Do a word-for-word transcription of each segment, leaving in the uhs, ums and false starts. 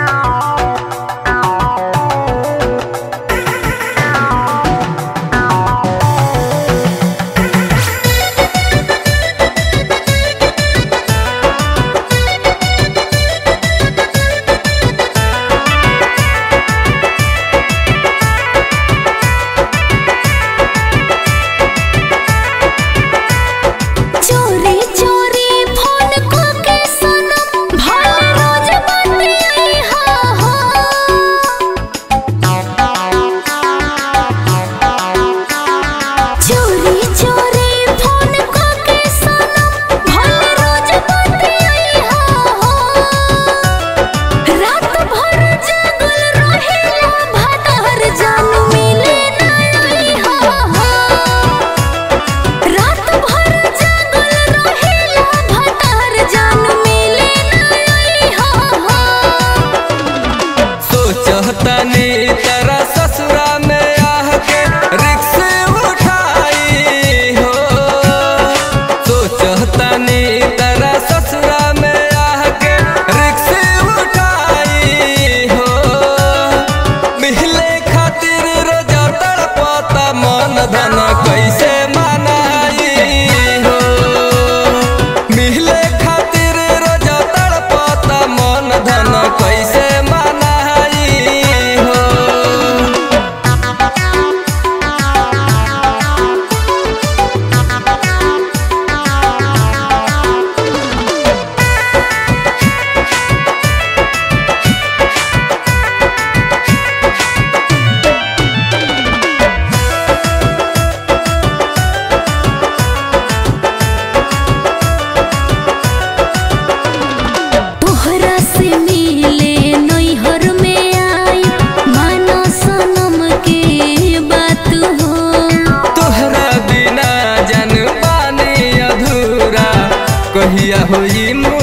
कहिया होई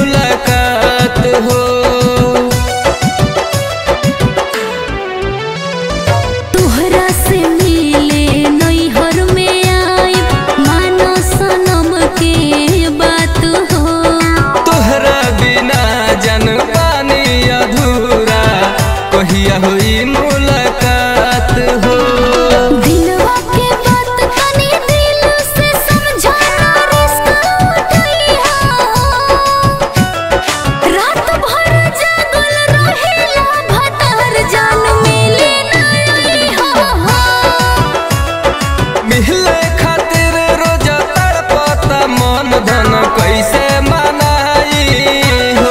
मुलाकात हो। तोहरा से मिले नैहर में आई मानो सनम के बात हो। तोहरा बिना जन पानी अधूरा कहिया होई मुलाकात हो। दिलवा के बात तनी दिल से समझाना रिश्ता उठैया। रात भर जागल रहेला भतार जान मिले ना आइहा। मिले खातिर रोज तड़पता मन धन कैसे मनाई हो।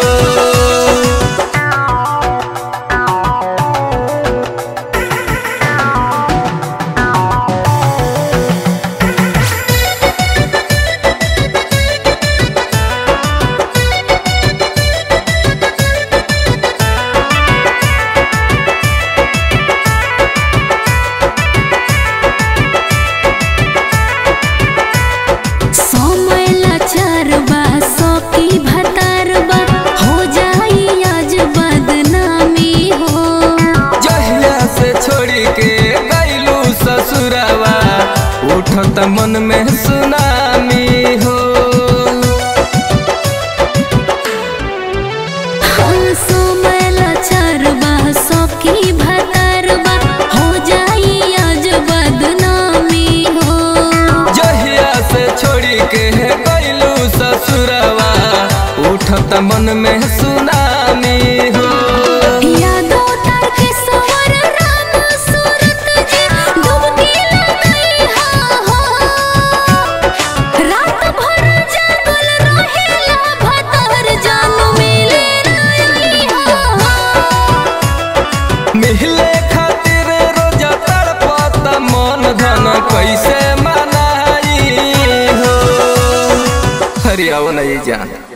समय लाचार बा सौकी भतार बा हो जाई आज बदनामी हो। जहिया से छोड़ी के गईलू ससुरावा उठत मन में सुनामी हो। हाँ, समय लाचार बा सौकी भतार बा हो जाई आज बदनामी हो। जहिया से छोड़ी के गईलू ससुरावा उठत मन में सुनामी हो। यादों तार के सवर राम सूरत जी डुबकी लगैहा हो। रात भर जागल रहेला भतार जान मिले ना आइहा। मिले खातिर रोज तड़पत मन धन कैसे मनाई हो। हरियाव नहीं जान।